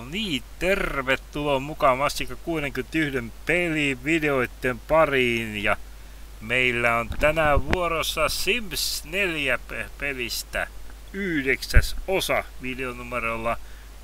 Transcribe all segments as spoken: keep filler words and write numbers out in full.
No niin, tervetuloa mukaan Massika kuusikymmentäyksi pelivideoiden pariin ja meillä on tänään vuorossa Sims neljä pelistä yhdeksäs osa videonumerolla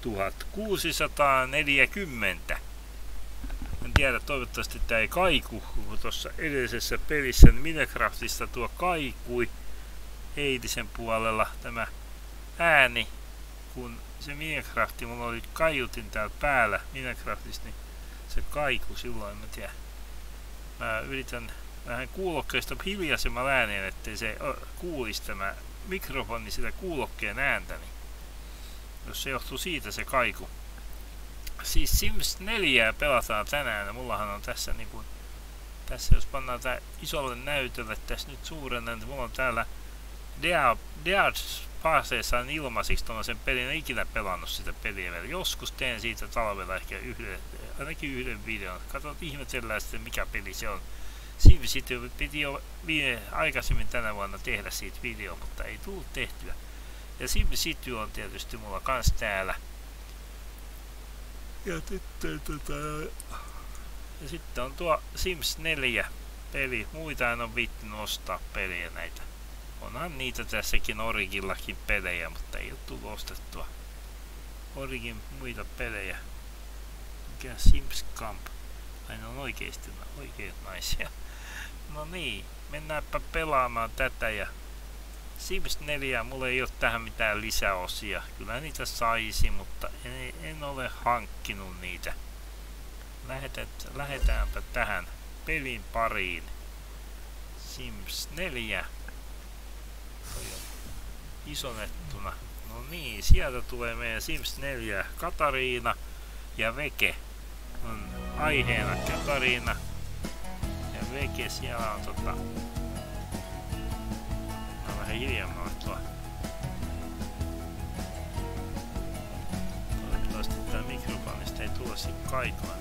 tuhatkuusisataaneljäkymmentä. En tiedä, toivottavasti tää ei kaiku, kun tuossa edellisessä pelissä Minecraftista tuo kaikui eilisen puolella tämä ääni, kun se Minecraft, mulla oli kaiutin täällä päällä Minecraftissa, niin se kaiku silloin, mä tiedän. Mä yritän vähän kuulokkeista hiljaisemmalla ääneen, ettei se kuulisi tämä mikrofoni sitä kuulokkeen ääntä, niin jos se johtuu siitä se kaiku. Siis Sims neljä pelataan tänään ja mullahan on tässä niin kuin, tässä jos pannaan tää isolle näytölle tässä nyt suurena, niin mulla on täällä Dead Spaceissa ilmaisiksi tuollaisen pelin, en ikinä pelannut sitä peliä vielä. Joskus teen siitä talvella ehkä yhden, ainakin yhden videon. Katsotaan, ihmetellään sitten mikä peli se on. SimCity piti jo viime, aikaisemmin tänä vuonna tehdä siitä video, mutta ei tullut tehtyä. Ja SimCity on tietysti mulla kans täällä. Ja sitten, tota, ja sitten on tuo Sims neljä peli. Muita en ole viittinyt ostaa pelejä näitä. Onhan niitä tässäkin Origillakin pelejä, mutta ei ole tullut ostettua. Origin muita pelejä. Mikä Sims Camp? Ai ne on oikeesti oikeet naisia. No niin, mennäänpä pelaamaan tätä ja Sims neljä, mulla ei ole tähän mitään lisäosia. Kyllä niitä saisi, mutta en, en ole hankkinut niitä. Lähetät, lähdetäänpä tähän pelin pariin. Sims neljä. Isonettuna. No niin, sieltä tulee meidän Sims neljä Katariina ja Veke. On aiheena Katariina ja Veke, siellä on tota... on vähän hiljemmalle tuo. Toivottavasti tää mikrofonista ei tule sit kaikua.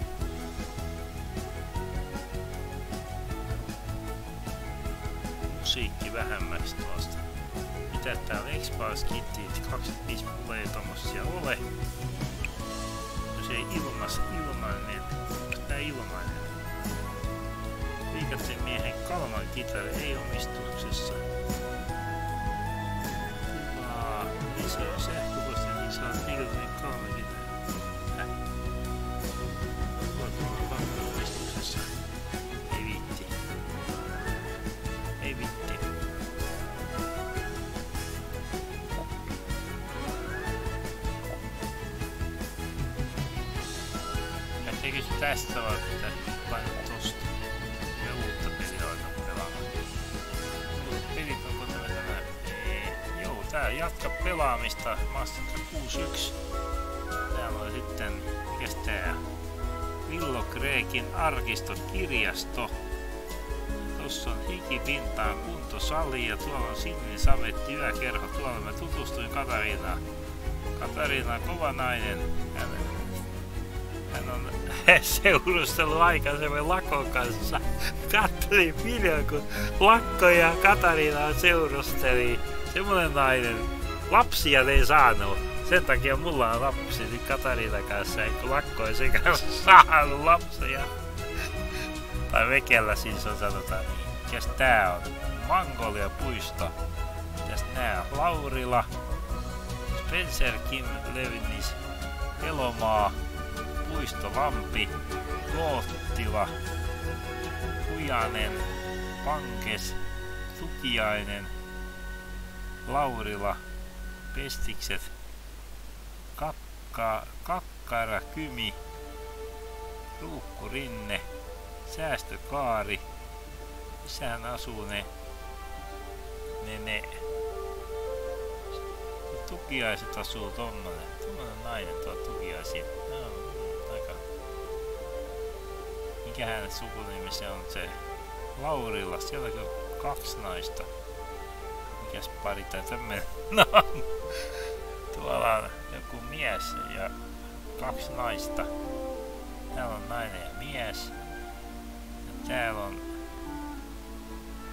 Musiikki vähemmäksi tuosta. Mitä täällä Express Kittit kaksikymmentäviisi mulla ei tommosia ole. Jos ei ilmas, ilmainen. Onko tää ilmainen? Viikatteen miehen Kalman kitari ei omistuksessa. Kuvaa. Lisää sähköpostia, niin saa Viikatteen Kalman kitari. Häh? Tuolla on omistuksessa. Ei viitti. Ei viitti. Eikö se tästä vaan pitää painaa tosta? Ja uutta peliä alkaa pelaamaan. Uudet pelit onko tämä tänään? Ei. Joo, tää jatka pelaamista Massika kuusikymmentäyksi. Täällä on sitten, mikäs tää? Villo Kreekin arkistokirjasto. Tossa on hikipintaan kuntosali ja tuolla on Sinnin Savetti yökerho. Tuolla mä tutustuin Katariinaan. Katariina on kova nainen. Hän Hän on seurustellut aikaisemmin Lakon kanssa. Kattelin videon, kun Lakko ja Katariina seurusteli. Semmonen nainen. Lapsia ei saanut. Sen takia mulla on lapsi nyt Katariina kanssa, eikö Lakko ei sen kanssa saanut lapsia. Tai Vekellä siis on sanotaan niin. Mikäs tää on? Mangolia puisto. Mitäs nää on? Laurila. Spencer Kim Levinis. Elomaa. Puistolampi, Koottila, Kujanen, Pankes, Tukiainen, Laurila, Pestikset, Kakka, Kakkara, Kymi, Ruukkurinne, Säästökaari, missähän asuu ne, ne, ne. Tukiaiset asuu tommonen, tommonen nainen tuo Tukiaisia. Mikä hänen sukunimi se on se Laurilla, sielläkin on kaksi naista. Mikäs pari tai tämmönen? No, tuolla on joku mies ja kaksi naista. Täällä on nainen ja mies. Ja täällä on...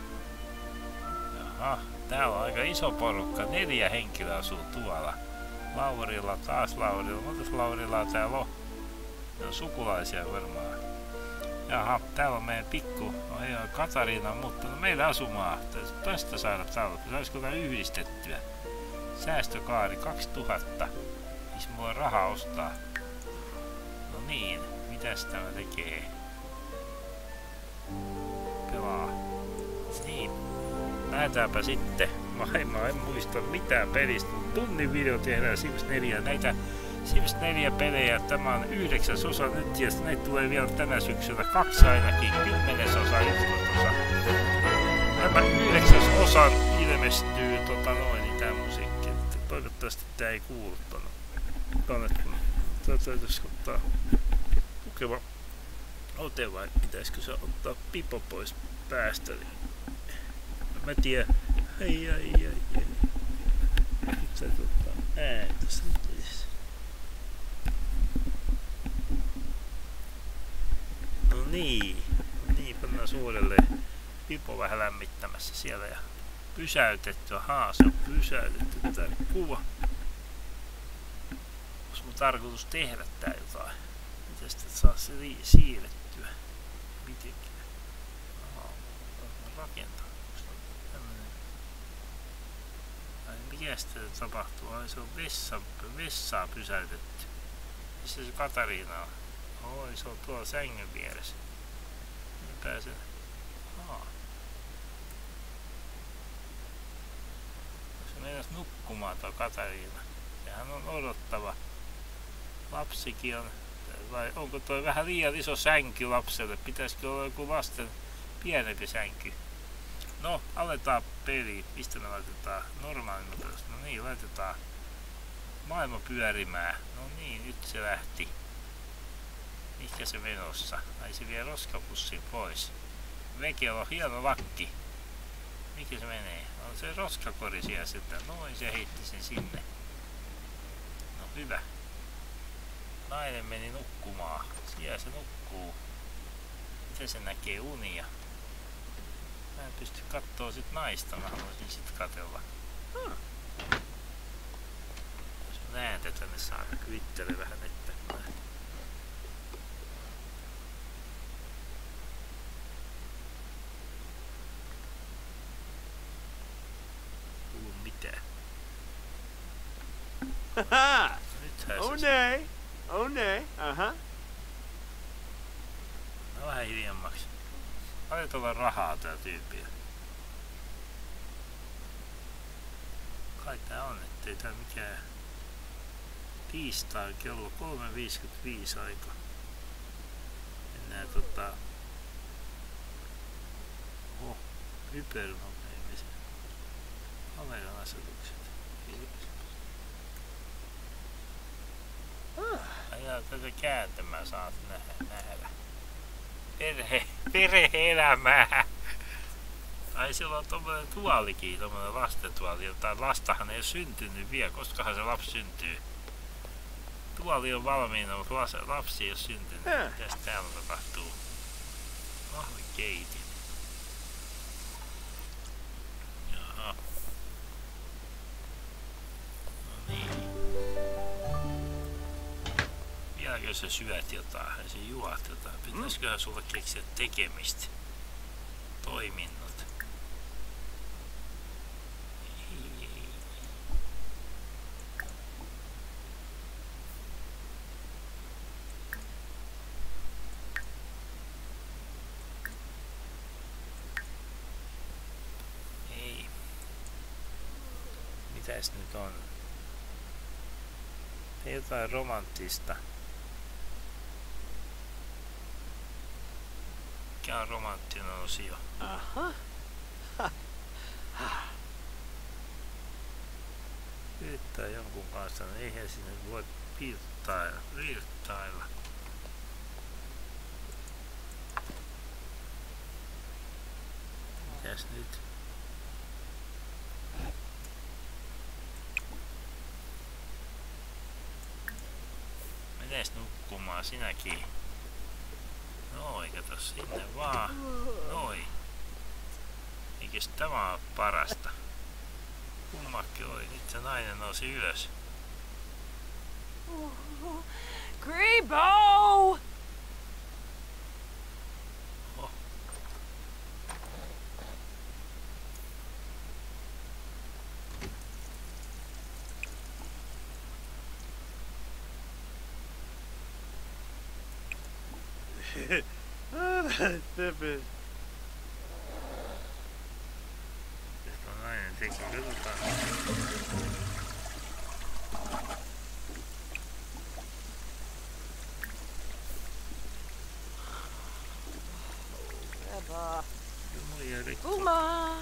Jaha, täällä on aika iso porukka. Neljä henkilöä asuu tuolla. Laurilla, taas Laurilla. Montas Laurilaa täällä on? Ne on sukulaisia varmaan. Jaha, täällä on meidän pikku, no ei ole Katariina, mutta no meillä asumaan. Tästä saada talo. Saisiko tää yhdistettyä? Säästökaari kaksituhatta. Missä mulla on rahaa ostaa? No niin, mitäs tämä tekee? Pelaa. Niin. Lähdetäänpä sitten. Mä en muista mitään pelistä. Tunnin video tehdään Sims neljä. Näitä Sims neljä pelejä. Tämä on yhdeksäs osa nyt ja näitä tulee vielä tänä syksynä kaksi ainakin. Kymmenesosa, yksitoista. Tämä yhdeksäs osa ilmestyy tota noin niin tää musiikki. Toivottavasti tää ei kuulu tonne. Tonne kun täytyisi ottaa tukeva ote vai pitäisikö se ottaa pipo pois päästä? Mä tiedän. Ai ai ai ai. Nyt sä ottaa ääntä sitten. No niin. No niin, pannaan uudelleen. Pipo vähän lämmittämässä siellä ja pysäytetty. Ahaa, se on pysäytetty tää kuva. Onko mun tarkoitus tehdä tää jotain? Miten sitä saa se siirrettyä? Mitenkin? Ahaa, rakentaa. Mikä sitten tapahtuu? Ai se on vessa, vessaa pysäytetty. Missä se Katariina on? Oi, se on tuolla sängyn vieressä. Mä pääsen. Haa. Se meinas nukkumaan tuo Katariina. Sehän on odottava. Lapsikin on. Vai onko toi vähän liian iso sänky lapselle? Pitäisikö olla joku lasten pienempi sänky? No, aletaan peli. Mistä me laitetaan? Normaalin nopeus. No niin, laitetaan maailma pyörimään. No niin, nyt se lähti. Mikä se menossa? Ai se vie roskapussin pois. Vekellä on hieno lakki. Mikä se menee? On se roskakori siellä sitten. Noin se heitti sen sinne. No hyvä. Nainen meni nukkumaan. Siellä se nukkuu. Miten se näkee unia? Mä en pysty kattoo sit naista, mä haluaisin sit katella. Hmm. Jos mä ääntä tänne saada, kyvittele vähän eteenpäin. Kuulu mitään. Haha! Nythän Oh se... nay! Oh nay! Aha! No vähän hiljemmaksi. Paljon tuolla rahaa tää tyyppiä. Kai tää on, ettei tää mikään tiistai kello kolme viisikymmentäviisi aika. Mennään tota... Oho, hypernopeimisen. Kameran asetukset. Ajaa tätä kääntämään saat nähdä. nähdä. Perhe, perhe-elämää. Ai sillä on tommonen tuolikin, tommonen lastentuoli. Jotain lastahan ei ole syntynyt vielä. Koskahan se lapsi syntyy? Tuoli on valmiina, mutta lapsi ei ole syntynyt. Mitäs täällä tapahtuu? Kahvikeitin. Jaha. No niin. Vieläkö sä syöt jotain ja sä juot jotain? Pitäisiköhän sulle keksiä tekemistä? Toiminnot. Ei. Mitäs nyt on? Ei jotain romanttista. Mikä on romanttinen osio? Aha! Yrittää jonkun kanssa, niin eihän sinne voi piirtailla, virtailla. Mitäs nyt? Menes nukkumaan sinäkin. Noin, kato sinne vaan. Noin. Eikös tämä ole parasta? Kummakin oli. Nyt se nainen nousi ylös. Grebo! Oh. Ah, stupid. Tästä on nainen teki. Katsotaan. Greba. Muija rikko. Uma!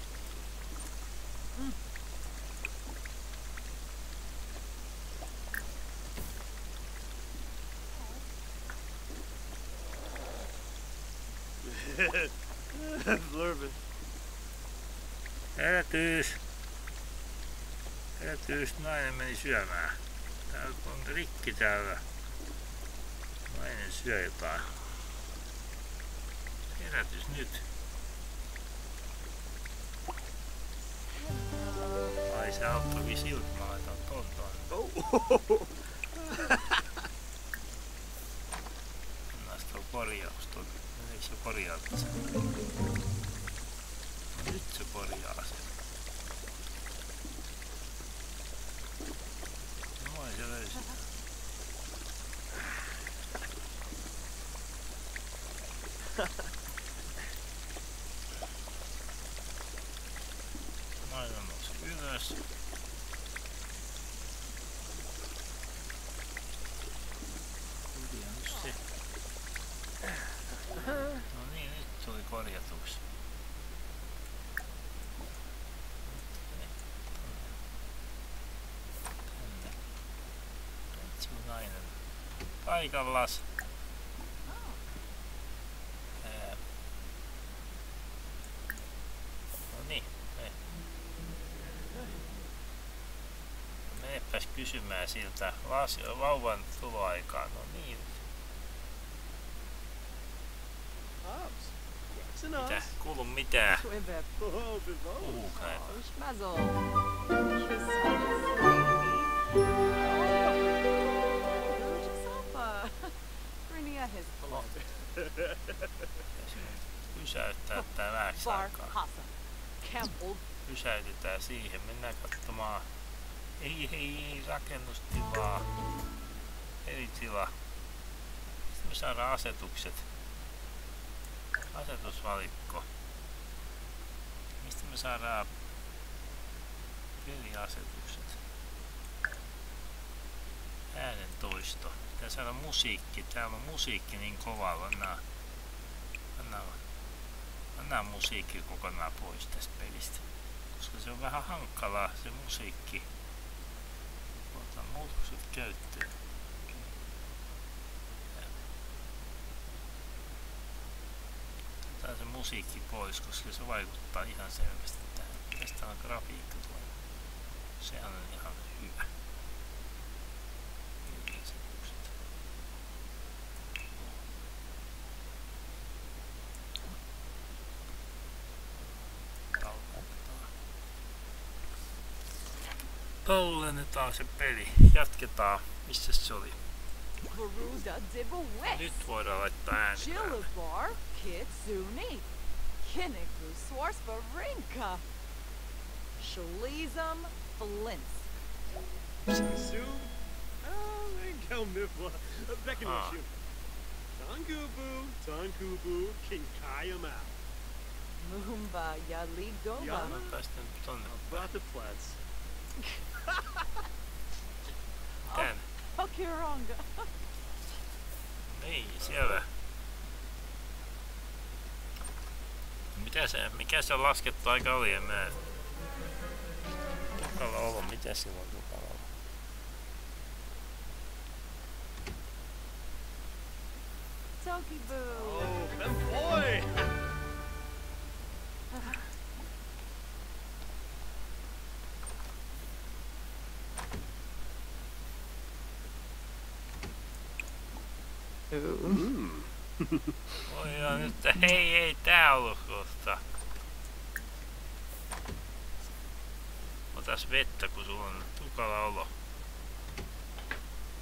Blurbin. Herätys! Herätys, nainen meni syömään. Täällä on rikki täällä. Nainen syö jotain. Herätys nyt. Ai se auttoikin siltä, mä laitan ton tuon. Oh. Annas tuo korjaus tuon. Ei se korjaa sen. No nyt se korjaa sen. Noin se löysi. Nainen nousi ylös. Hyviä nyt se. No niin, nyt tuli korjatuksi. Tänne. Retsu nainen. Paikallas. Ää. No niin, me. Menepäs kysymään siltä vauvan tuloaikaa. No niin. Hobbs. What's in Mitä? us? Kuulu mitään. Schwibbe. Oh, Bivo. Puhukaan. Schmazzle. Kiss Sapa. Rinnia his beloved. Pysäyttää tää vähäksi Bar aikaa. Casa. Campbell. Pysäytetään siihen. Mennään katsomaan. Ei, ei, ei, rakennustilaa. Eri tila. Sitten me saadaan asetukset. Asetusvalikko. Mistä me saadaan peliasetukset? Äänen toisto. Pitää saada musiikki. Täällä on musiikki niin kovaa. Pannaan, pannaan, pannaan musiikki kokonaan pois tästä pelistä. Koska se on vähän hankalaa se musiikki. Otan muutokset käyttöön. Otetaan se musiikki pois, koska se vaikuttaa ihan selvästi tähän. Tästä on grafiikka tuolla. Sehän on ihan hyvä. Peliasetukset. Tallennetaan. Tallennetaan se peli. Jatketaan. Missä se oli? Veruda Dibawes. Nyt voidaan laittaa ääni päälle. Chilibar Kitsuni. Kinniku Swarsparinka. Shalizam Flintz. Zoom. Oh, Lingo Mifla. Beckon Ah. shoot. Tonkubu, Tonkubu, Kinkayama. Mumba Yaligoba. Ja. Mä päästän tonne. About the plants. Tän. Okiranga. Niin, siellä. Mitä se, mikä se laskettu aika oli, en mä... Tukala olo, mitä sillä on tukala olo? Tokiboo. Oh, them boy! Mm. Oi joo, nyt hei ei tää ollut kohta. Otas vettä kun sulla on tukala olo.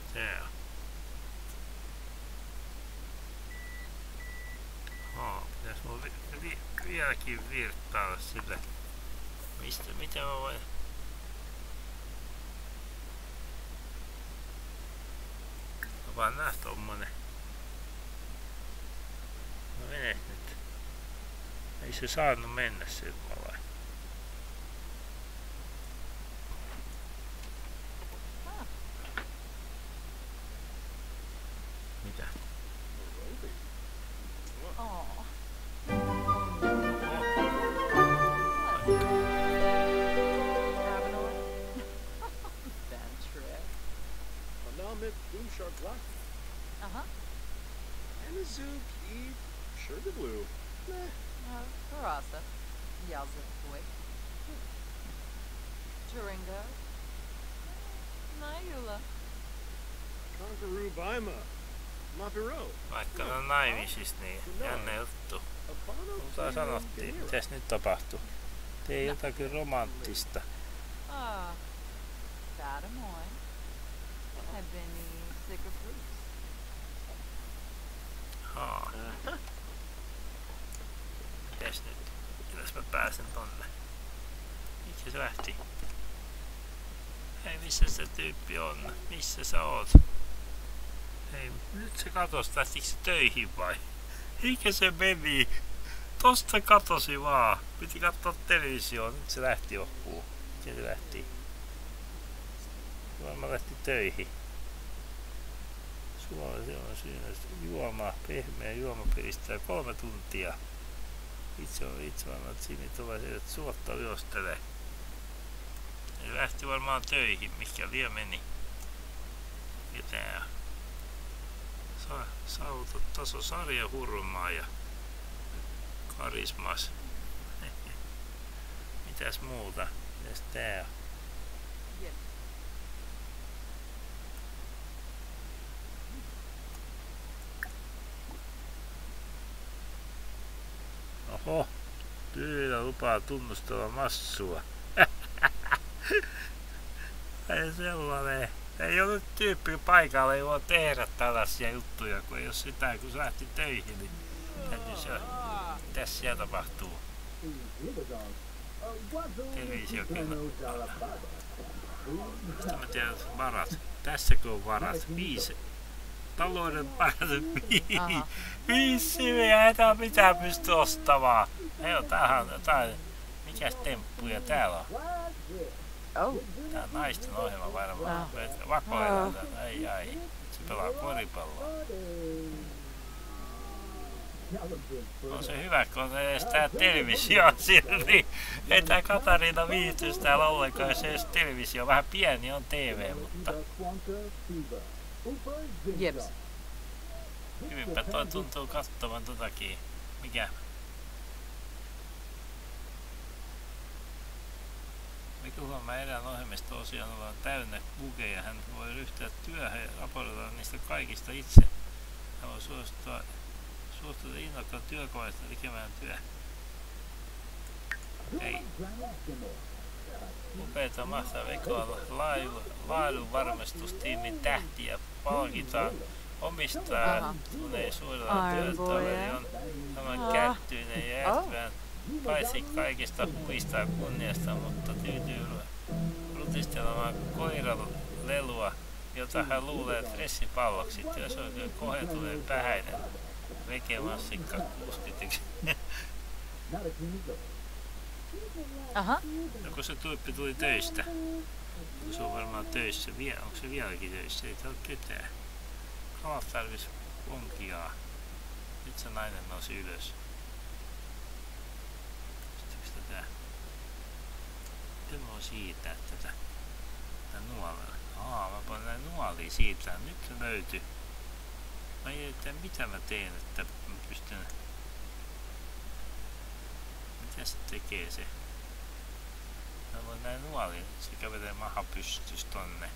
Tää on. Oh, pitäis mun vi vi vieläkin virttailla sillä. Mistä, mitä mä voin... Mä vaan näh tommonen. No menes nyt. Ei se saanut mennä sillä lailla. Mitä? Oh. Bad trip. Anamit Boomshark Black. Uh-huh. Anazook Eve Sugar Blue. Nah. Uh, Karasa. Yazapwik. Turingo. Nayula. Conqueroo Baima. Mapiro. Vaikka ne on naimisissa, niin jännä juttu. Apano. Mutta sanottiin, mitäs nyt tapahtuu? Tee jotakin romanttista. Ah. Badamoy. I've been sick of roots. Haa. Mitäs nyt? Mitäs mä pääsen tonne? Mikä se lähti? Hei, missä se tyyppi on? Missä sä oot? Hei, nyt se katos, lähtikö se töihin vai? Eikä se meni? Tosta katosi vaan. Piti katsoa televisioon, nyt se lähti johonkin. Mikä se lähti? Varmaan lähti töihin. Suola se on siinä juoma, pehmeä juoma piristää kolme tuntia. Itse on itse varmaan, että siinä tulee se, että suotta yöstelee. Se lähti varmaan töihin, mikä vielä meni. Ja tää Sa saavutat taso sarja hurmaa ja karismas. Mitäs muuta? Mitäs tää on? Yep. Oho, pyydä lupaa tunnustella massua. Ei sellainen. Ei ole nyt tyyppi paikalla, ei voi tehdä tällaisia juttuja, kun ei ole sitä, kun se lähti töihin, niin täytyy se, mitäs siellä tapahtuu? Televisiokin. Mistä mä tiedän, varat? Tässäkö on varat? Viisi. Talouden varat. Viisi. Viisi siviä, ei tää mitään pysty ostamaan. Ei oo, tämähän on jotain. Mikäs temppuja täällä on? Oh. Tää on naisten ohjelma varmaan. Oh. Vakoillaan täällä. Ai ai. Se pelaa koripalloa. On se hyvä, kun on edes tää televisio siellä, niin ei tää Katariina viihtyisi täällä ollenkaan, jos edes televisio vähän pieni on T V, mutta Jeps. hyvinpä toi tuntuu katsovan totakin. Mikä? Mikuhan mä erään ohjelmista tosiaan ollaan täynnä bugeja, hän voi ryhtyä työhön ja raportoida niistä kaikista itse. Hän voi suostua Suostuta innokkaan työkoneesta tekemään työ. Ei. Upeeta mahtavaa vekoa laadunvarmistustiimin tähtiä palkitaan. Omistaa tunee suurella työtaveri on saman kättyinen ja jähtyvän paitsi kaikista huvista ja kunniasta, mutta tyytyy rutistelemaan koiralelua, jota hän luulee stressipalloksi, ja se on kyllä kohentuneen pähäinen. Vekemassikka kuusikymmentä. Aha. No kun se tyyppi tuli töistä. No se on varmaan töissä. Vie, onko se vieläkin töissä? Ei täällä ole ketään. Kalat tarvis vonkiaa. Nyt se nainen nousi ylös. Pystyykö tätä? Miten mä voin siirtää tätä? Tätä nuolella. Aa, mä voin näin nuolia siirtää. Nyt se löytyi. Mä en tiedä mitä mä teen, että mä pystyn... Mitä se tekee se? Mä voin näin nuolin, se kävelee maha pystys tonne.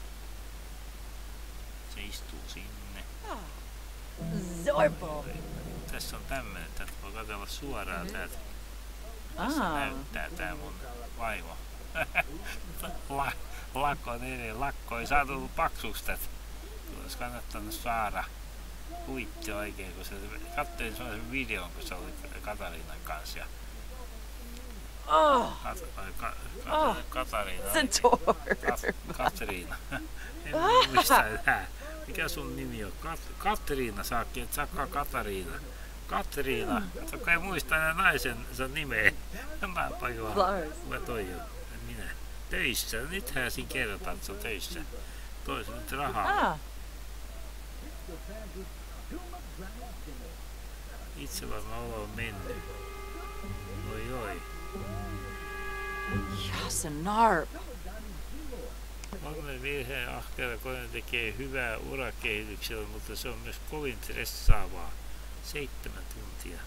Se istuu sinne. Zorbo! Tässä on tämmönen, että voi katsella suoraan mm-hmm. täältä. Tässä ah. näyttää tää mun vaimo. La lakko on edelleen, lakko ei saa tullut paksuksi tätä. Olisi kannattanut saada huitti oikein, kun se katsoin sellaisen videon, kun se oli Katariinan kanssa. Ja Oh, Kat, ka, ka, Oh, Katariina. Centaur. Kat, Katriina. En muista enää. Mikä sun nimi on? Kat, Katriina saakki, et saakaan Katariina. Katriina. Katso, ei muista enää naisen sen nimeä. Mä pajoan. Lars. Mä toi jo. Minä. Töissä. Nythän siinä kerrotaan, että se on töissä. Tois nyt rahaa. Ah, Itse varmaan olo on mennyt. Oi oi. Yasanarp. Monen virheen ahkera kone tekee hyvää urakehityksellä, mutta se on myös kovin stressaavaa. Seitsemän tuntia.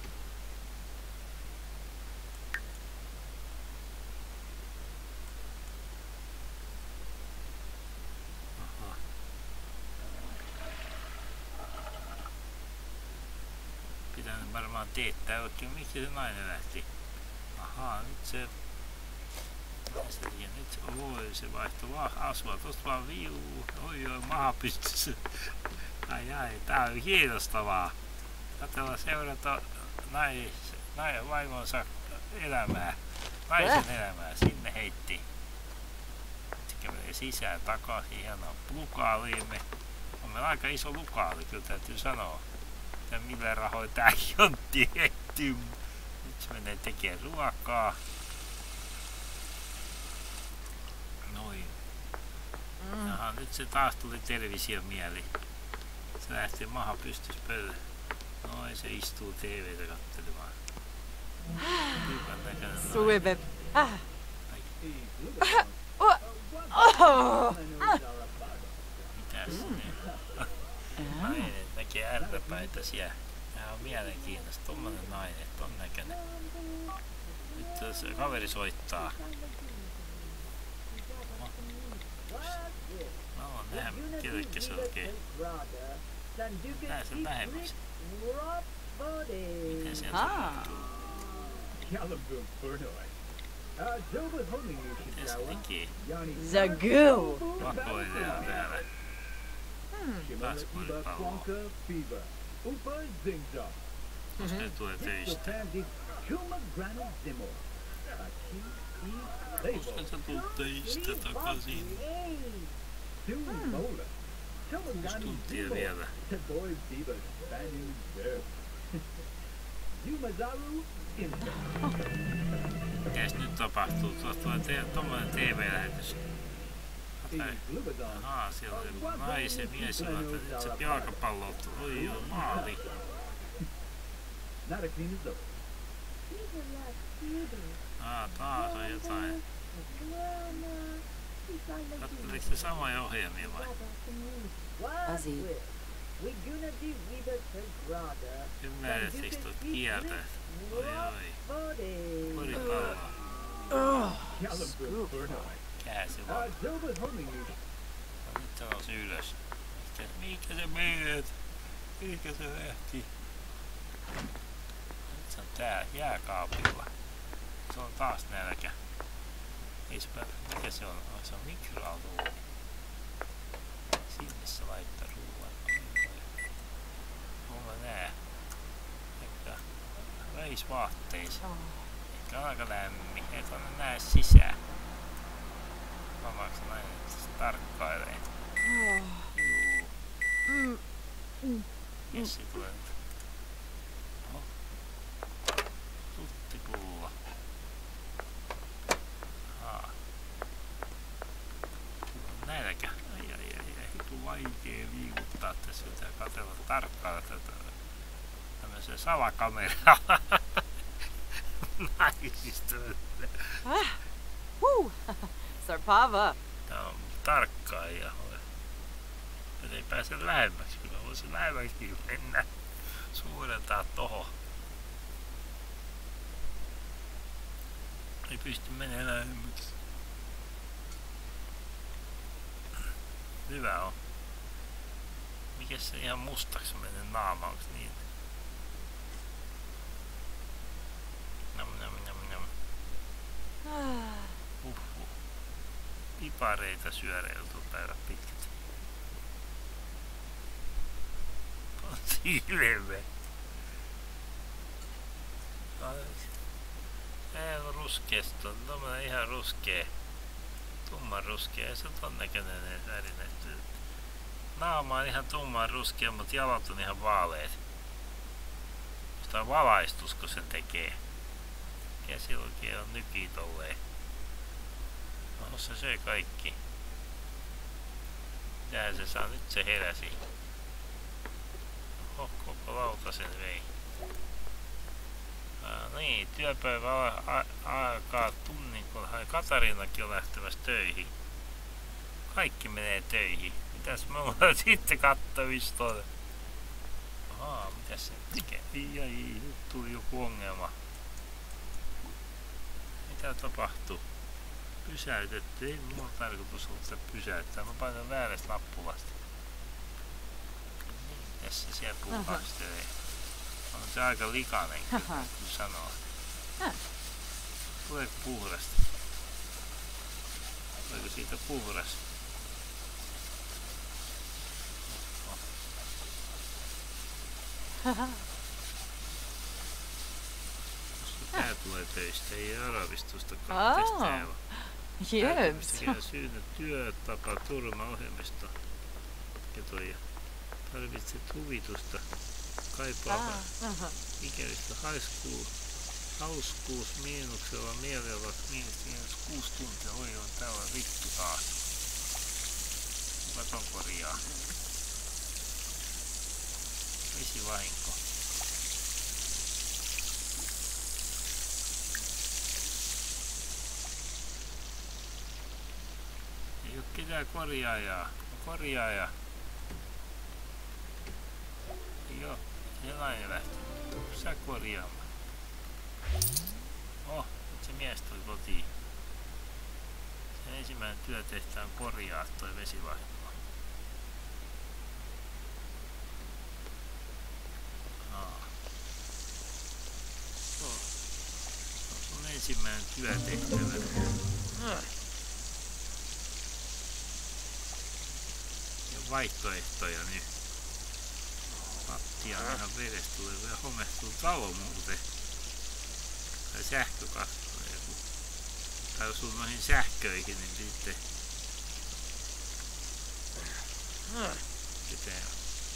Aha. Pitää varmaan teettää oikein. Miksi se nainen lähti? Ahaa, nyt se... Ja nyt, oi, se vaihtoi vaan asua, tosta vaan viuu, oi oi, maha pystyssä. Ai ai, tää on kiinnostavaa. Katsella seurata nais, nais, vaimonsa elämää, naisen Äh. elämää, sinne heitti. Nyt kävelee sisään takaisin, hienoa lukaaliimme. On meillä aika iso lukaali, kyllä täytyy sanoa. Ja millä rahoin tääkin on tietty. Nyt se menee tekemään ruokaa. Noin. Mm. Jaha, nyt se taas tuli televisio mieli. Se lähti maha pystys pöydälle. Noin, se istuu T V:tä kattelemaan. Hyvän näköinen nainen. Swibe. Ah. Ai, Oh. Oh. mitäs ne? Nainen näkee ärräpäitä siellä. Tää on mielenkiintoista. Tommonen nainen, ton näköinen. Nyt se kaveri soittaa. Mä oon nähdä, kellekä se oikein. Nää sen lähemmäksi. Mitä sieltä Ah. tapahtuu? Callum Burnoi. Mitä se tekee? Zagoo. Vakoilee on täällä. Hmm. Taas kuulipalloa. Koska se tulee töistä. Koska sä tulet töistä takaisin? Kuusi tuntia vielä. Mitäs nyt tapahtuu? Tuossa tulee te- tommonen T V-lähetys. Ahaa, siellä on joku naisen mies, joka on nyt se jalkapallo on tullut. Oi joo, maali. Aa, taas on jotain. Katteliko se samoja ohjelmia vai? Ozzy. Ymmärrättekö tuota kieltä? Oi oi. Koripalloa. Oh. Käsi vaan. No, nyt se nousi ylös. Mikä, mikä se meet? Mikä se lähti? Nyt se on tää jääkaapilla. Se on taas nälkä. Ei se pää, mikä se on? Oh, se on mikroaaltouuni. Sinne se laittaa ruuan. Mulla nää. Ehkä reisvaatteissa. Oh. Ehkä on aika lämmin. Ei tonne näe sisään. Vamaaks nainen se tarkkailee. Oh. Juu. Mm. Mm. Jessi tulee nyt. Oho. Tuttipullo. Ahaa. Tulla nälkä. Ai ai ai ai. Hitu vaikee liikuttaa tässä. Pitää katsella tarkkailla tätä. Tämmösen salakameralla. Naisista. Ah. Woo. Sarpava. Tää on tarkkaaja. Et ei pääse lähemmäksi, kyllä voisi lähemmäksi mennä. Suurentaa toho. Ei pysty menemään lähemmäksi. Hyvä on. Mikäs se ihan mustaksi menee naama, onks niin? Nam nam nam nam. Ah. Uhu. Pipareita syöreiltuu päivät pitkät. Hirve. Ei ole ruskeasta, on tommonen ihan ruskea. Tumman ruskea, ei se on ton näköinen värinen. Naama on ihan tumman ruskea, mutta jalat on ihan vaaleet. Sitä valaistusko se tekee. Käsilukija on nyki tolleen. No se söi kaikki. Mitähän se saa? Nyt se heräsi. Oho, koko lautasen vei. Ah, niin, työpäivä al alkaa tunnin, kun Katariinakin on lähtemässä töihin. Kaikki menee töihin. Mitäs me ollaan sitten kattavista on? Ahaa, mitäs se tekee? Ai ai, nyt tuli joku ongelma. Mitä tapahtuu? Pysäytetty. Ei mulla ole tarkoitus ollut sitä pysäyttää. Mä painan väärästä nappulasta. Mitäs se siellä puuhastelee? On se aika likainen, kyllä täytyy sanoa. Tuleeko puhdasta? Tuleeko siitä puhdas? Koska tää tulee töistä, ei aravistustakaan. Mitäs tää on? Yes. Sekä syynä työtapa turma-ohjelmisto. Ketoja. Tarvitset huvitusta. Kaipaa ikävistä haiskuus. Hauskuus miinuksella mielellä miinus miinus kuusi tuntia. Oi on täällä vittu taas. Kuka ton korjaa? Vesivahinko. Ei oo ketään korjaajaa. Korjaaja. Joo, sellainen lähti. Sä korjaamaan. Oh, nyt se mies tuli kotiin. Sen ensimmäinen työtehtävä on korjaa toi vesivahinko. Aa. Oh. Se on sun ensimmäinen työtehtävä. Ja vaihtoehtoja nyt. Lattia on ihan vedestä, tulee vielä homehtuu talo muuten. Tai sähkökatto joku. Tai jos on noihin sähköihin, niin sitten... Mitä on?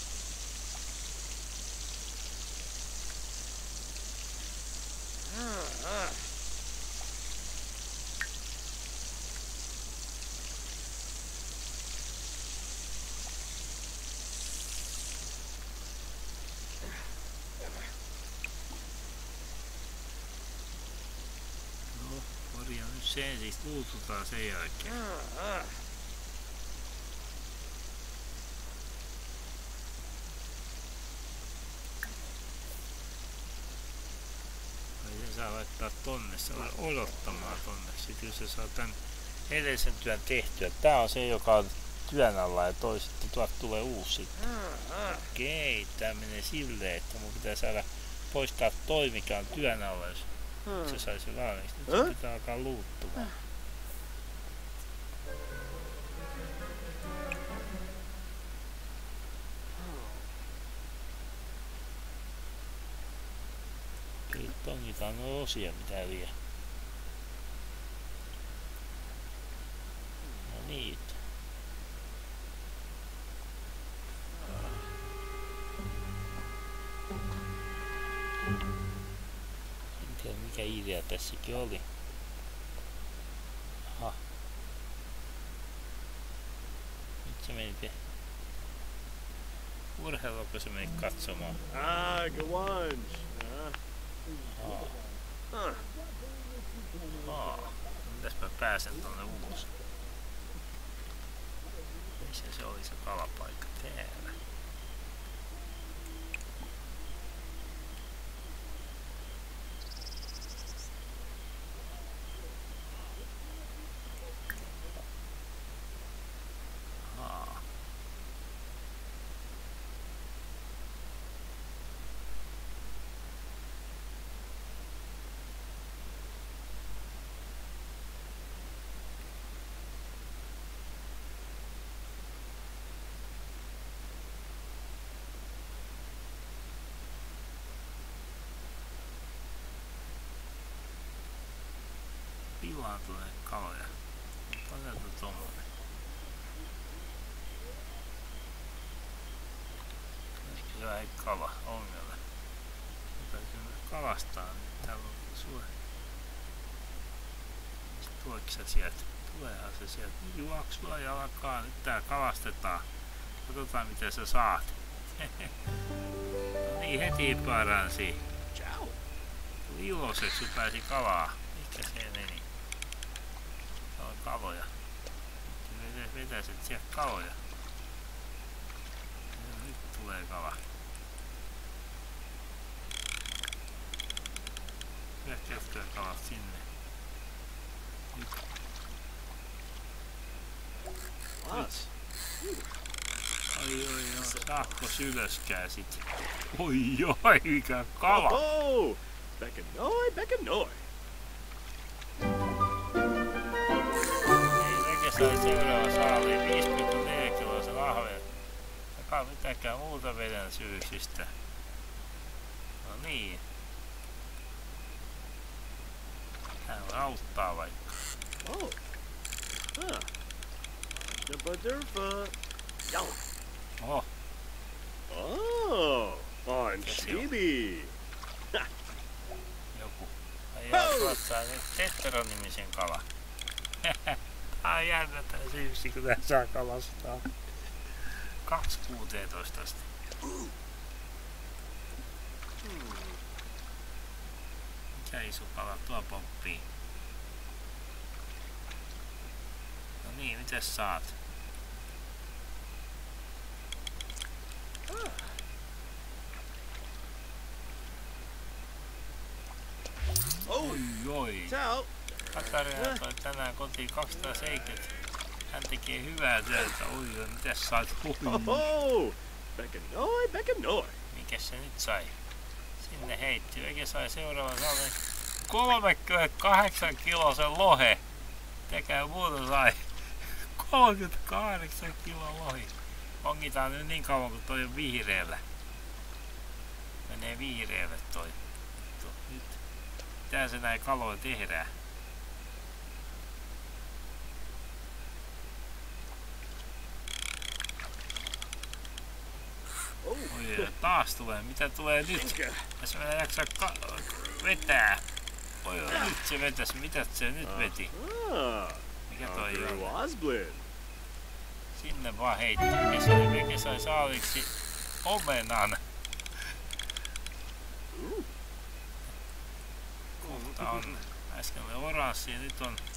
Se siis puututaan sen jälkeen. Vai se saa laittaa tonne, se on odottamaan tonne. Sitten jos se saa tän edellisen työn tehtyä. Tää on se, joka on työn alla ja toi sitten tuolta tulee uusi sitten. Okei, tää menee silleen, että mun pitää saada poistaa toi, mikä on työn alla. Jos se saisi valmiiksi. Nyt se pitää alkaa luuttumaan. Kyllä tongitaan nuo osia mitä vie. No niitä. Mikä idea tässäkin oli? Aha. Nyt se meni te. Urheiluko se meni katsomaan? Ah, Gawanj. Aha. Aha. Mitäs mä pääsen tonne ulos? Missä se oli se kalapaikka? Täällä. pilaantuneita kaloja. Paneta tommonen. Hyvä hei kala, ongella. Täytyy kalastaa, niin täällä on suo. Tuleeko se sieltä? Tuleehan se sieltä. Juoksua jalkaa, nyt tää kalastetaan. Katsotaan miten sä saat. No niin, heti paransi. Ciao. Tuli iloiseksi, kun pääsi kalaa. Mikä se meni? Täällä on kaloja. Vetäisit sieltä kaloja. Nyt tulee kala. Hyökkäyskää kalat sinne. Nyt. Lots. Oi oi oi, saakko ylöskää sit? Oi oi, mikä kala! Oh, back and noi, back and noi. Niin, Veke sai seuraava saaliin viisi pilkku neljä kiloisen ahven. Joka mitäkään muuta veden syyksistä. No niin. Hän auttaa vaikka. Oh. Huh. The butterfly. Yow. Oho, Oh, on chibi. joku. Ajaa tuottaa nyt Tettero-nimisen kala. Tää on jännä tää syyksi, kun tää saa kalastaa. kaksi kuusitoista asti. Mikä iso kala tuo pomppii? No niin, mitäs saat? Oh, Oi oi. ciao. Katarina toi tänään kotiin kaksisataaseitsemänkymmentä. Hän tekee hyvää työtä. Oi oi, mitäs saat? Oi. Oh, back and noi, back and noi. Mikäs se nyt sai? Sinne heitti. Eikä sai seuraavan salin kolmekymmentäkahdeksan kilosen lohe. Tekää muuta sai. kolmekymmentäkahdeksan kilo lohi. Ongitaan nyt niin kauan kun toi on vihreällä. Menee vihreälle toi. Nyt. Mitä se näin kaloja tehdään? Oh, Oi, taas tulee. Mitä tulee nyt? Tässä mennään jaksaa ka- vetää. Oi, oi, nyt se vetäs. Mitä se nyt veti? ah, Mikä toi Uncle on? Wasblin. Sinne vaan heitti. Kesä, Veke sai saaliksi omenan. Kohta on. Äsken oli oranssi ja nyt on...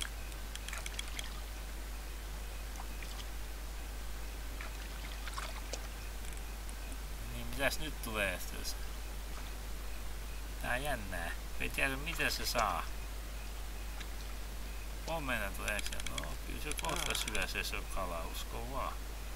Niin mitäs nyt tulee sitten? Tää on jännää. Ei tiedä mitä se saa. Omena tulee se. No kyllä se kohta syö se, se on kala, usko vaan.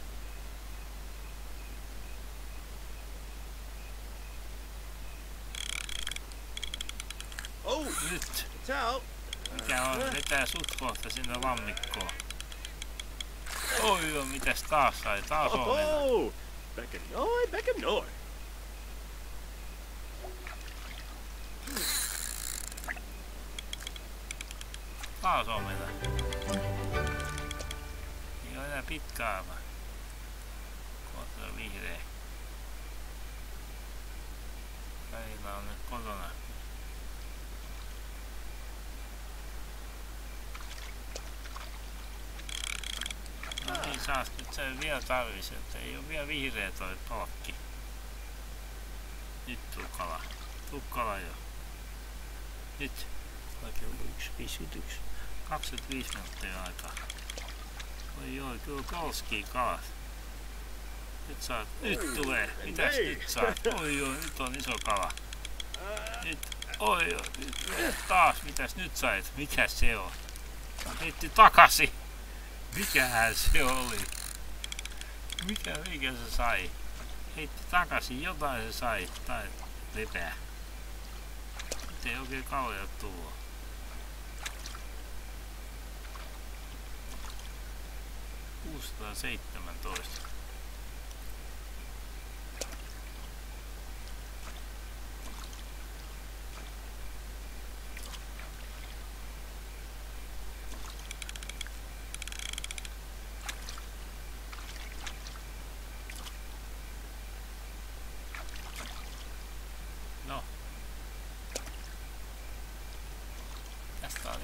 Oh, Nyt! ciao. Mikä on? Vetää sut kohta sinne lammikkoon. Oi joo, mitäs taas sai? Taas omena. Oh, back and noi, back and noi. Taas omena. Ei oo enää pitkä aivan. Kohta on vihreä. Karina on nyt kotona. No niin, saas nyt se vielä tarvis, että ei oo vielä vihreä toi palkki. Nyt tuu kala. Tuu kala jo. Nyt. Oikein yksi viisikymmentäyksi. kaksikymmentäviisi minuuttia aikaa. Oi joo, kyllä kolskii kalat. Nyt saat. Nyt tulee. Mitäs nyt saat? Oi joo, nyt on iso kala. Nyt. Oi joo, nyt taas. Mitäs nyt sait? Mikä se on? Heitti takaisin. Mikähän se oli? Mikä, mikä se sai? Heitti takaisin, jotain se sai. Tai lepää. Nyt ei oikein kaloja tullut. kuusisataaseitsemäntoista.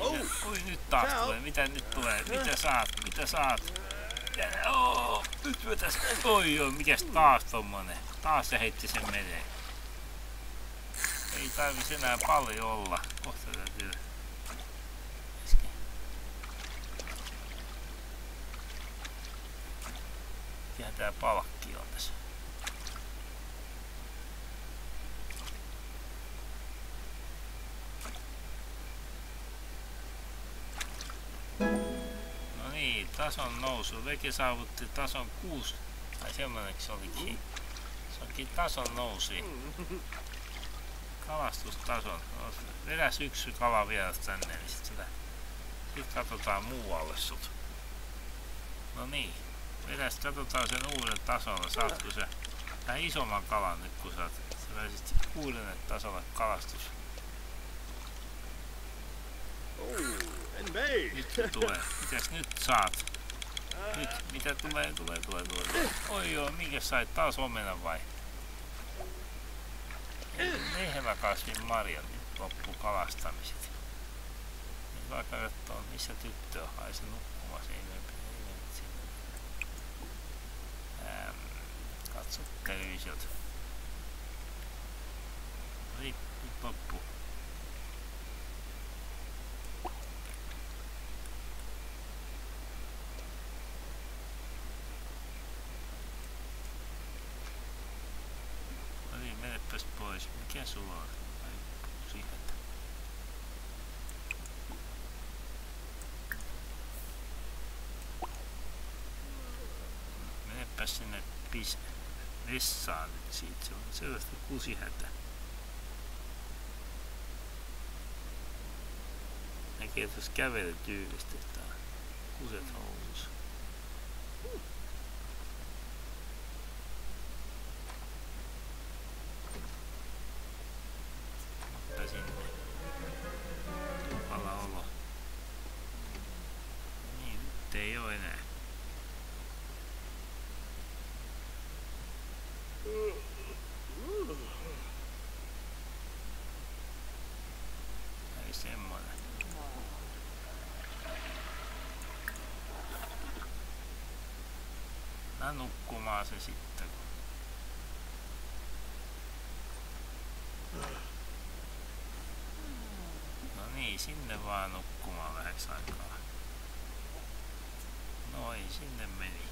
Oh, Oi nyt taas Ciao. tulee. Mitä nyt tulee? Mitä saat? Mitä saat? Ja, oo, nyt vetäs. Oi joo, mikäs taas tommonen? Taas se heitti sen mereen. Ei tarvis enää paljon olla. Kohta täytyy... Äsken. Mikähän tää palkki on tässä? No niin, tason nousu. Veke saavutti tason kuusi. Tai semmoneks se olikin. Se onkin tason nousi. Kalastustason. No, vedäs yksi kala vielä tänne, niin sit sitä... Sit katsotaan muualle sut. No niin. Vedäs, katsotaan sen uuden tasolla. Saatko se vähän isomman kalan nyt, kun saat... Sä pääsit kuudenne tasolle kalastus. Oh, and bait. Nyt se tulee. Mitäs nyt saat? Nyt, mitä tulee, tulee, tulee, tulee. Oi joo, minkä sait? Taas omenan vai? Lehmäkasvin marjan. Nyt loppu kalastamiset. Nyt vaikka katsoo, missä tyttö on. Ai se nukkumassa. Ei mene, ei mene sinne. Ähm, katso televiisiota. No niin, nyt loppu. No niin, menepäs pois. Mikä sulla on? Ai, pusihätä. Menepäs sinne pis vessaan nyt siitä. Se on selvästi kusihätä. Näkee, että jos kävelet tyylistä, että on kuset housussa. Mutta sinne. Tukala olo. Niin, nyt ei oo enää. Ei semmonen. Mä nukkumaan se sitten. No niin, sinne vaan nukkumaan vähäksi aikaa. Noin, sinne meni.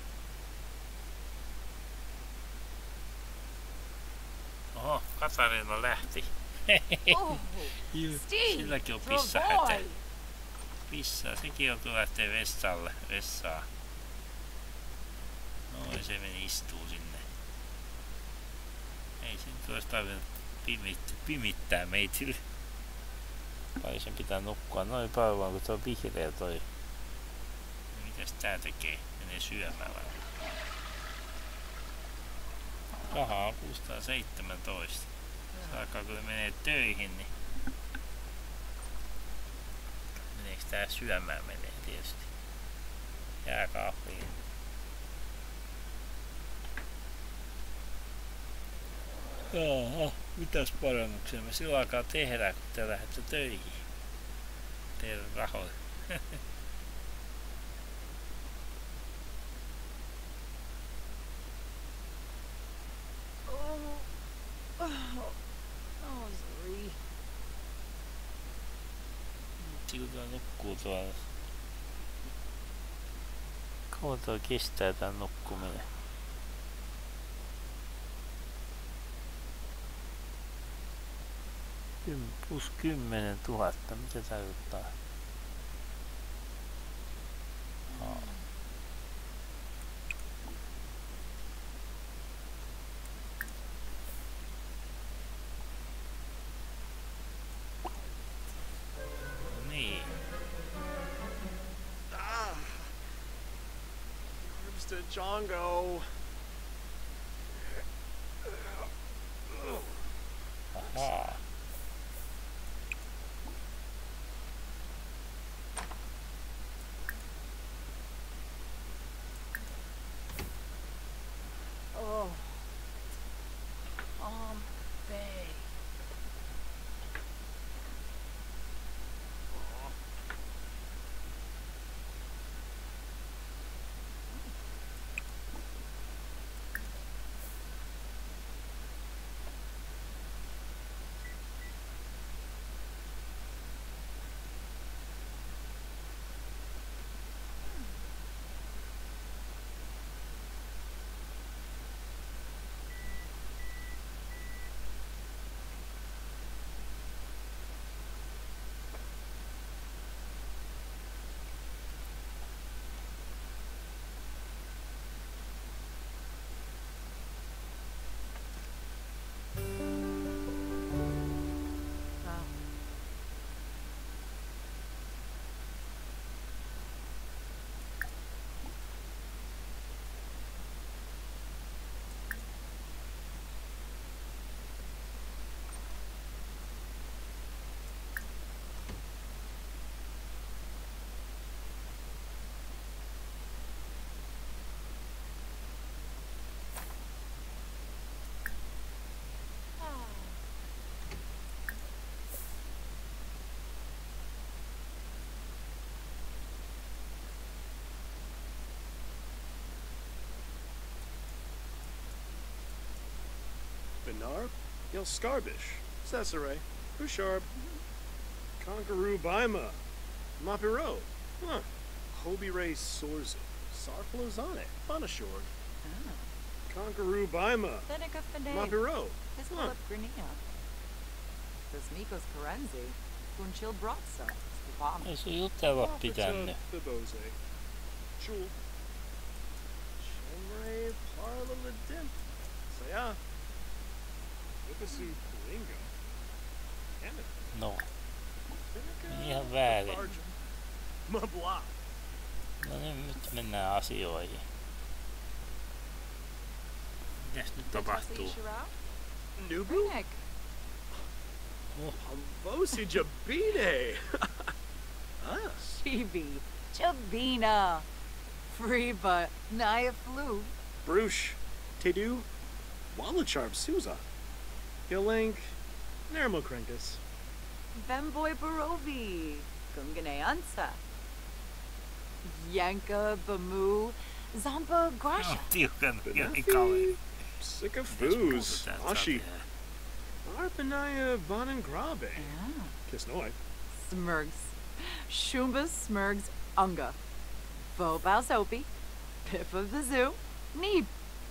Oho, Katariina lähti. Oh, Juu, Steve, silläkin on your pissahätä. boy. Pissaa, sekin joutuu lähteä vessalle, vessaa. Noin, se meni istuu sinne. Ei sen nyt olisi tarvinnut pimittää, pimittää meitille. Paljon sen pitää nukkua noin paljon, kun tuo on vihreä toi. Mitäs tää tekee? Menee syömään vai? Rahaa on kuusisataaseitsemäntoista. Saakaa kun ne menee töihin, niin... Meneekö tää syömään menee tietysti? Jääkaappiin. Jaha, mitäs parannuksia me silloin alkaa tehdä, kun te lähdette töihin? Teidän rahoilla. Oh, oh, oh, sorry. Kun tuo nukkuu tuolla. Kauan tuo kestää tän nukkuminen? Kym, plus kymmenen tuhatta, mitä tarkoittaa? Aa. No niin. Ah. mister Jongo. Ahaa. Oh. Um, Bay. Lenarp, Yelskarbish, Cesare, Busharb, Conqueroo Bima, Mapiro, huh, Hobie Ray Sorzu, Sarflozane, Bonashorg, Ah. Conqueroo Bima, Seneca Fede. Mapiro, Piscalip Grinia. Tasmikos Karenzi. Kunchil Bratsa. Stefan. Ei sun jutella pitänyt. Thibose, Chul, Chemray, Parla Ledin, Saya, Wipasu Kulingo, Canada, No. Finica, Ihan väärin. Arjun, Mabla, No niin, nyt mennään asioihin. Mitäs nyt tapahtuu? Nubu, Rick. Havosi Jabine, Us, Chibi. Chabina. Freeba. Naya Flu. Bruce, Tedu, Wallacharb Souza, Gilank, Nermokrankus, Vemboy Barovi. Gungane Ansa. Yanka Bamu. Zampa Grasha. No, tiukan jokin kaveri. Sika Mitäs Foos, muuta täältä saa Ashi, tehdä? Arpanaya Bonangrabe, Yeah. Kisnoi, Smurgs. Shumba Smurgs Unga. Bobao Soapy. Pip of the Zoo. Neep.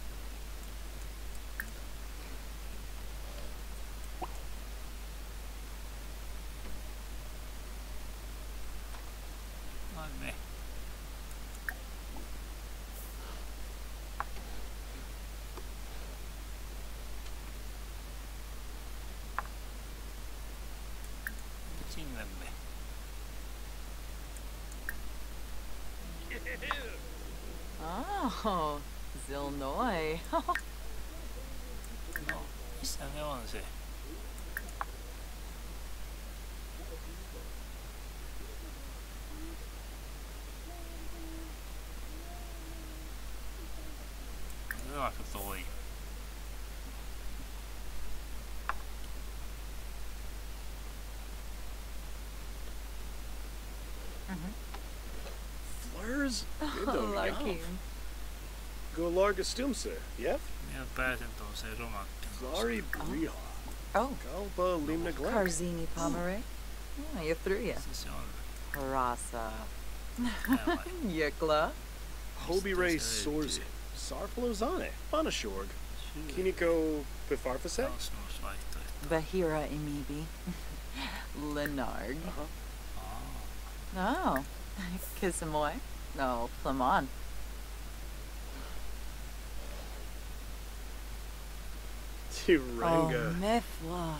No niin. Sinne me. Oh, Zilnoi. No, missä ne on se? Joako toi? Fleurs, Oh, lucky. Golargastumse, Yef, Minä pääsen tuollaiseen romanttiin. Flari Briha, Oh, Galba Limna Glen, Karzini Pomere. Oh, you threw ya. Se se on Harasa. täällä. Yikla. Hobie Ray Mistä se Sorzu, löytyy? Sarflozane, Bonashorg, Syö. Kiniko Pifarfase, Kosmosvaihtoehto. Bahira Imibi. Lenard. uh-huh. Aa, Oh. Kissamoy. No, Plamon. Oh, Tiranga, Mifla.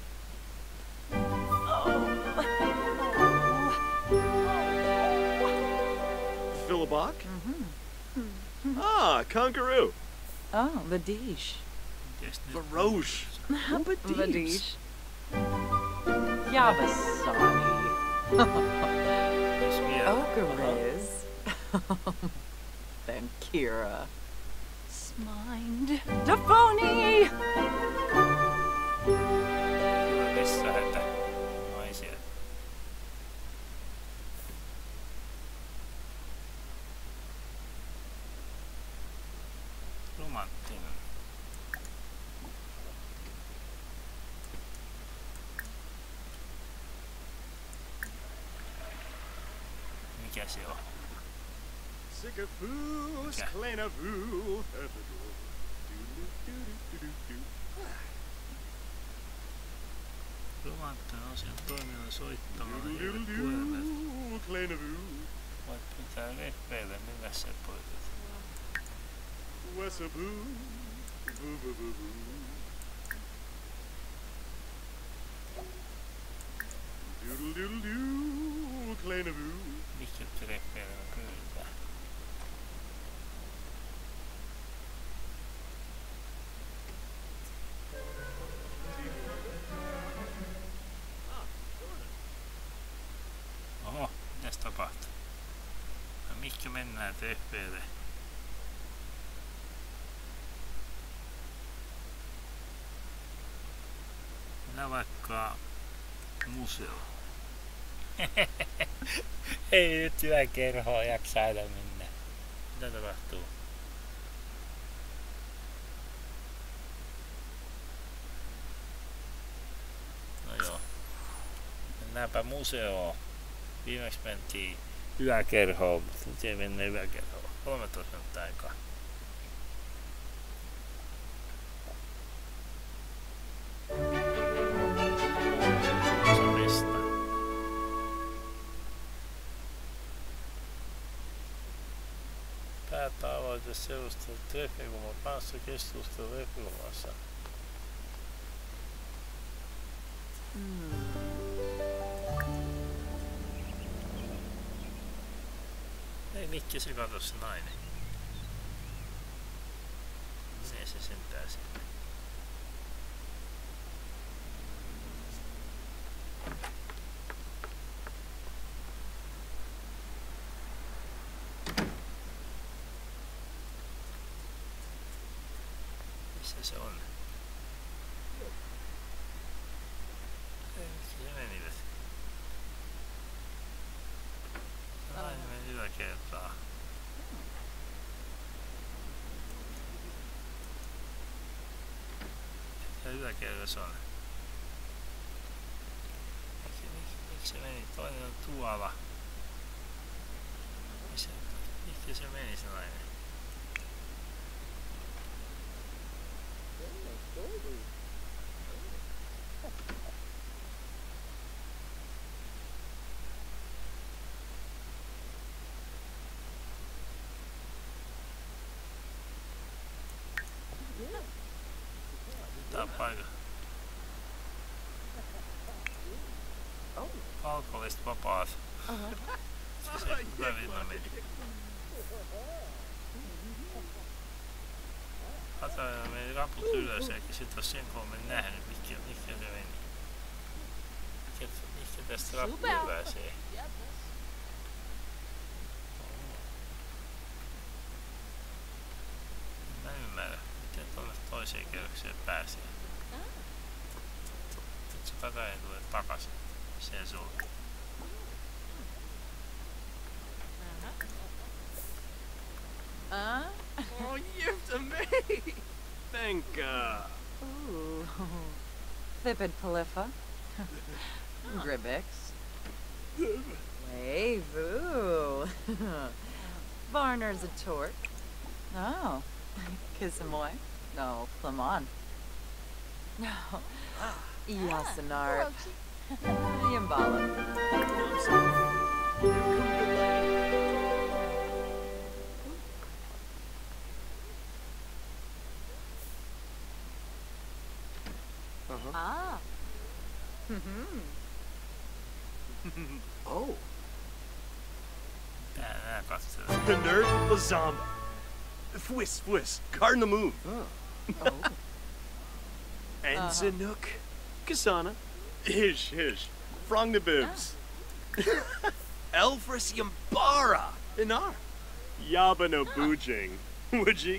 Philibok, Mm-hmm. ah, Conqueroo, Oh, Vadish. mites nyt? Varoche, Umbadish, Vadish. Yabasani. Jos vielä. Ogariz. Then Kira. Smind. Defoni! Tulee missä hätä naisia. Romanttinen. Mikä se on? Sigafoos, Okay. Clanavoo, Epidor, doo-doo-doo-doo-doo-doo. Romanttinen osia toiminnan soittamalla ei ole puhelimet. Doodle-doodle-doo, Clanavoo, Vai pitää reppeillä, millä se poikat? Wessaboo, boo-boo-boo-boo. Doodle-doodle-doo, Clanavoo. Mikä reppeillä on kyllä? Oho, mitäs tapahtuu? No mikä mennään reppeille? Mennään vaikka museo. Ei nyt hyvä kerhoa jaksaa mennä. Mitä tapahtuu? mennäänpä museoon. Viimeksi mentiin yläkerhoon, mutta nyt ei mennä yläkerhoon. kolmetoista minuuttia aikaa. Se on mesta. Päätavoite seurustella Treffikuman kanssa keskustella Treffikumassa. Hmm. Ei mikki se kato se nainen. Menee se sentään sinne. Missä se on? Ei, missä se menivät? Nainen meni yläkertaa. Ja yläkerras on. Miksi, miksi, miksi se meni? Toinen on tuolla. Missä, miksi se meni se nainen? Tää on paikka. Alkoholista vapaat. Se se hyvä viime meni. Katoin meni raput ylös, eikä sit oo sen kolmen nähnyt, mikä, mikä se meni. Mikä, mikä tästä rappuja pääsee? Mä ymmärrän, miten tuonne toiseen kerrokseen pääsee. Nyt se katainen tulee takas. Sen sulle. Uh? Oh, gift of me! Thank God. Ooh. Vipid Polypha. Gribbix. Wavoo. Varner's a torque. Oh. Kissamoy. No, Flamon. No. Yasinarp. Yambala. Uh-huh. Ah. Mm-hmm. Oh. Tää nää katsoo. The nerd Lazamba. Fwiss, fwiss. Garden the moon. Oh. And Zanook. Kasana. Hish, hish. Frong the bibs. Elfris Yambara. Inar. Yaba no Boojing. Would ye?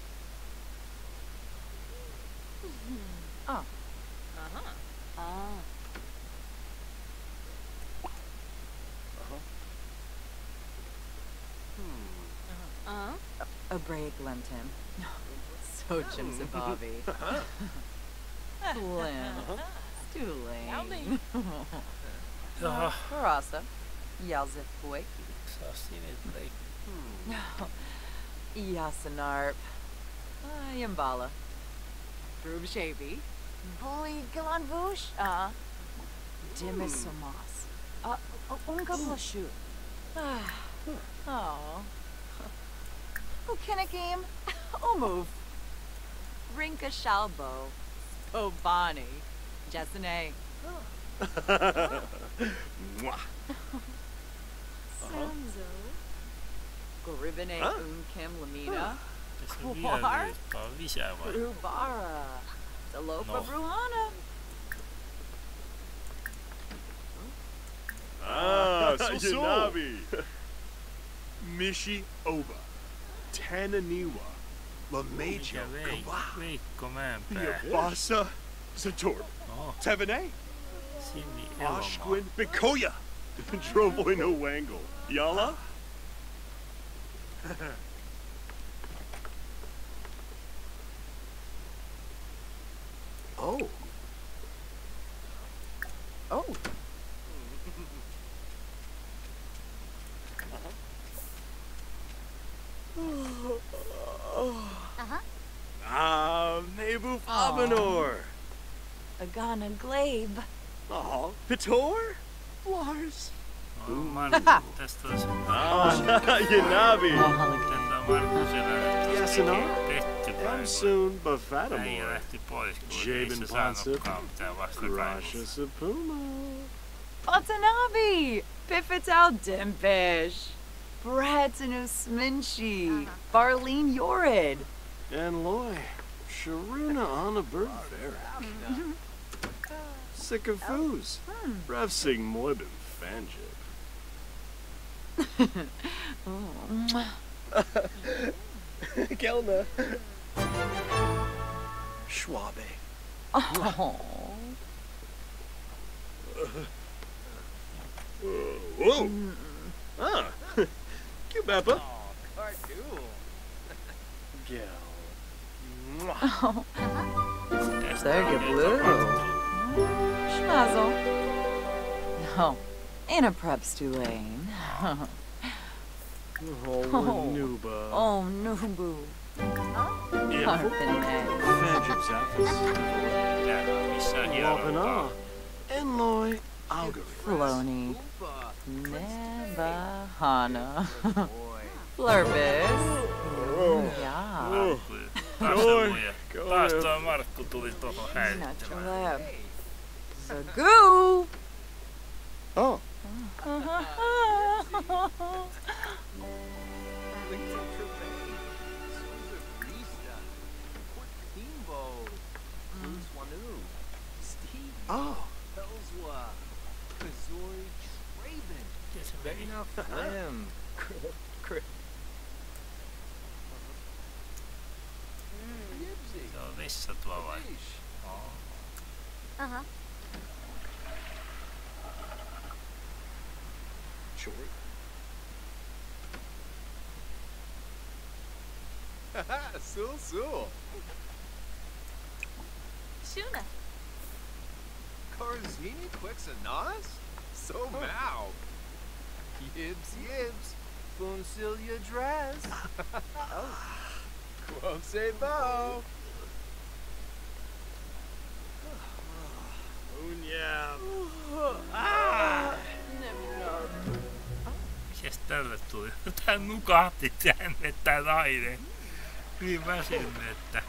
Oh. Uh-huh. Ah. Uh-huh. A break Lentim. So Jim Zabavi. Slim. Stooling. Jaha, Karasa. Yalzif Boyki. saa sinit leikki. Yasinarp. Uh, Yambala. Droob Shavy. Boy Galanvush. Uh. Dimisomas. Uh, Unga Blashu. Oh. Ukinakim. Umove. Rinka Shalbo. Obani. Jessene. Mwah. Samzo. Goribine Huh? Unkim Lamina. Tässä Kuvar? on vielä liippaa lisää vai? Rubara. Dalopa No. Bruhana. Ah, Yanabi. Mishi Oba. Tananiwa. Mikä Lamejo. vei, Veikko Mäenpää? Yabasa. Zator. No, Tevene. Sinni Elomaa. Oshquin. Bikoya. Drovoy no Wangle. Yala. Oh. Oh. Yabanor. Agana Glabe. Oh, Pitor? Lars. No, Markku, tästä olisi... Ah, Yanabi. Tätä Markkusella nyt Yes, olisi no. petty I'm päivä. soon Äijä Bufatamore. lähti pois, kun ei Jabin se Ponsip. saanutkaan mitään vastakaivusta. Rasha Sapuma. Watanabe. Pifital Dimpish. Bratanus Minchi. Barleen Yorid. And Loy. Sharuna on a bird fair. Sycophus. Revsing Moibin Fanjib. Kelna. Schwabe. Oh. Whoa. Ah. Cubeppa. Gel. Oh. Tästä There you on jo blue. tapahtunut. Schmazzle. No. Anna Preps Tulane. Oh, Nuba. Oh, Nubu. Yeah. Arpinay. Fanjib Zaphis. Täällä on missään hierontaa. Lavana. And Loy. Algorithm. Floney. Nevahana. Flurbis. Yeah. Markku, taas se Oi, muija. kauhean. Taas toi Markku tuli tohon häiritsemään. Naturalab. Zagoo. Oh. Oh. Miten se meni? Se on vessa tuo vai? Oo. Aha. Short. Sul Sul. Shuna. Corzini Quixanas? So Mao. Yibs Yibs. Funsilia Dress. Won't say bow. Unyam. Mikäs tälle tuli? Tää nukahti tänne tää nainen. Niin väsynyt, että...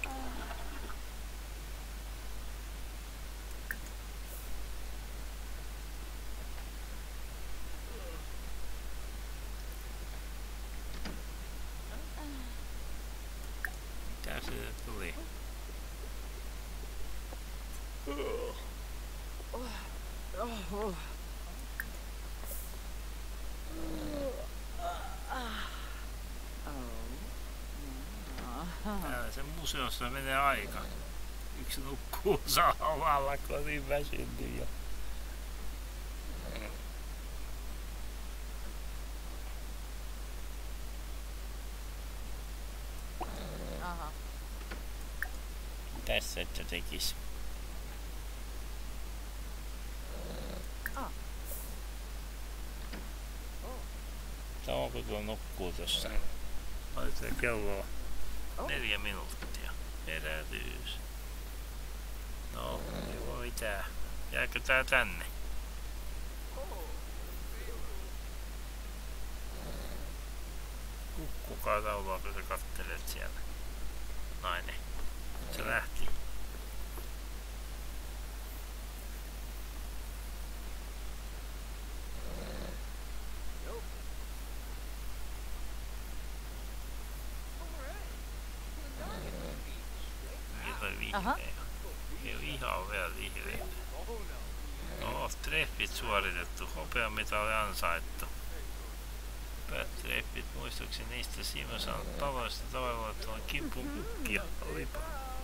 Mitä se tuli? Täällä se museossa menee aika. Yksi nukkuu samalla, kun on niin väsynyt jo. Aha. Tässä et sä tekis. Onko tuo nukkuu tossa? Oli se kello neljä minuuttia. Herätys. No, ei voi mitään. Jääkö tää tänne? Kukkukaa taulua, kun sä kattelet siellä. Nainen. Se lähti. Aha. Ei ole ihan vielä vihreitä. No, treffit suoritettu. Hopeamitali ansaittu. Hyvät treffit. Muistukseni niistä Simo saanut taloista tavalla, että on kimpun kukkia. Olipa.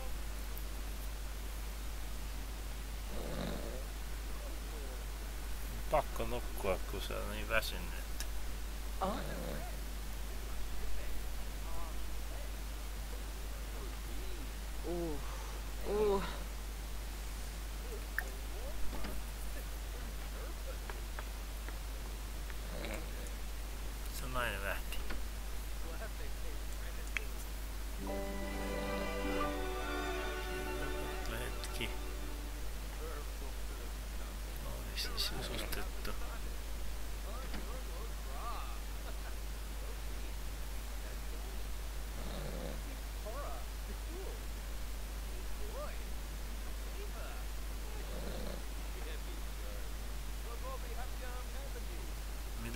Pakko nukkua, kun se on niin väsynyt. Oh. Ooh. Ooh. Se nainen lähti.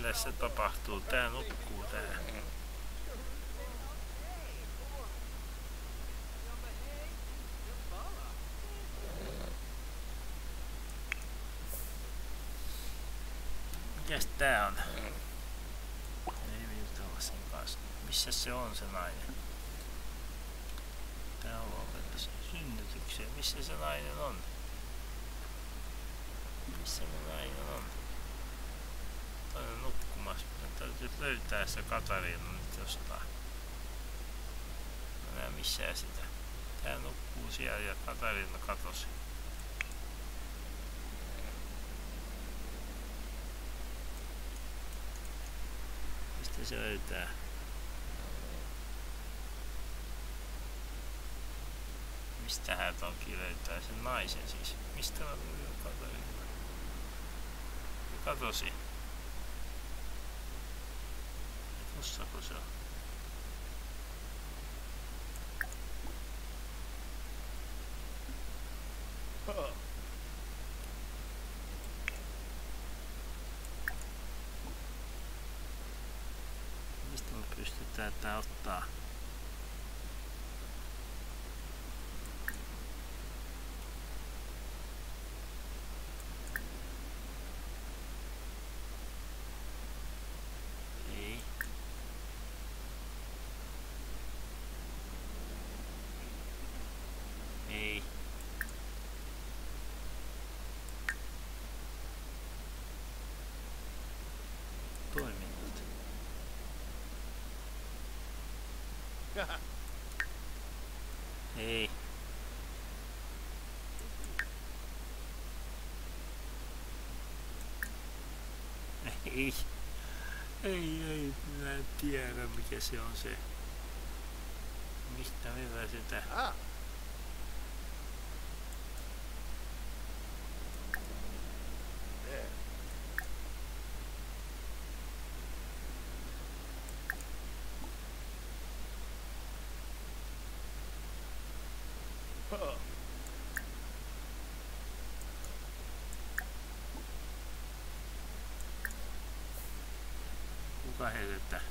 tässä tapahtuu? Tää nukkuu tää. Mikäs tää on? Ei jutella sen kanssa. Missä se on se nainen? Tää on lopetus. Synnytykseen. Missä se nainen on? Missä se nainen on? Toinen nukkumassa. Meidän täytyy löytää se Katariina nyt jostain. Mä näen missään sitä. Tää nukkuu siellä ja Katariina katosi. Mistä se löytää? Mistä hän tonkin löytää sen naisen siis? Mistä on Katariina? Katosi. Tossako se on? Huh. Mistä me pystytään tää ottaa? Ei. Ei. Toiminut. Ei. Ei. Ei, ei, minä en tiedä mikä se on se. Mistä minä sitä? Ah, there. Huh. Kuka heitetään?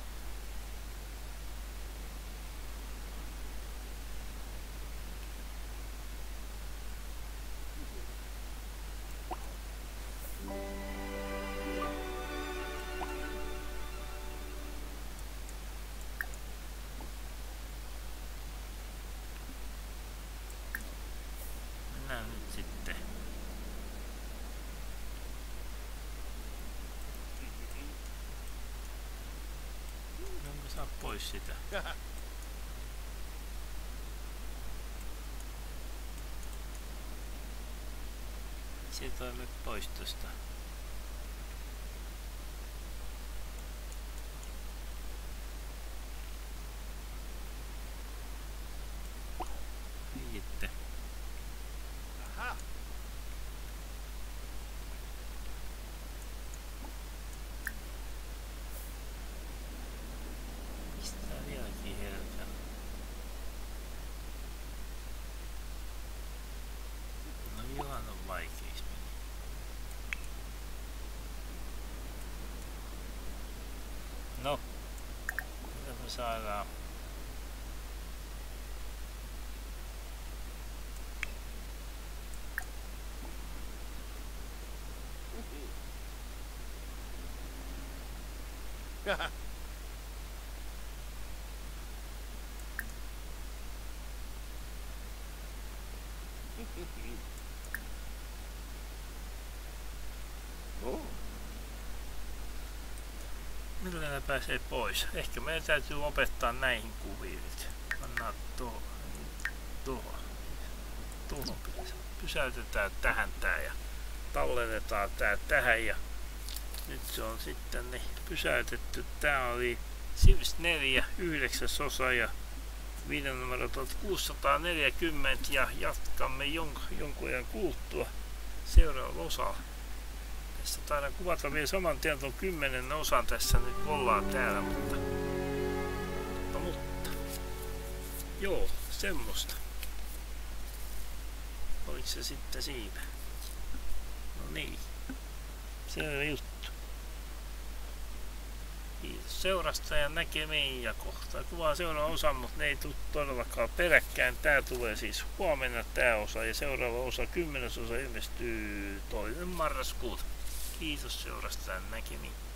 Mennään nyt sitten. Jonka saa pois sitä. Se toimi pois tosta. Sitten. Aha. Mistä tää vieläkin herkä? No ihan on vaikeis meni. No. Mitä me saadaan? Oh. Millä ne pääsee pois? Ehkä meidän täytyy lopettaa näihin kuviin nyt. Pannaan tuohon. Tuohon. Tuohon pitäisi. Pysäytetään tähän tää ja tallennetaan tää tähän ja nyt se on sitten niin pysäytetty. Tää oli Sims neljä, yhdeksäs osa ja video numero tuhatkuusisataaneljäkymmentä ja jatkamme jon, jonkun ajan kuluttua seuraavalla osalla. Tässä taidan kuvata vielä saman tien tuon kymmenen osan tässä nyt ollaan täällä, mutta, mutta, mutta joo, semmoista. Oliko se sitten siinä? No niin, selvä juttu. seurasta ja näkemiin ja kohta kuvaa seuraava osa, mutta ne ei tule todellakaan peräkkäin. Tää tulee siis huomenna tää osa ja seuraava osa, kymmenes osa ilmestyy toinen marraskuuta. Kiitos seurasta ja näkemiin.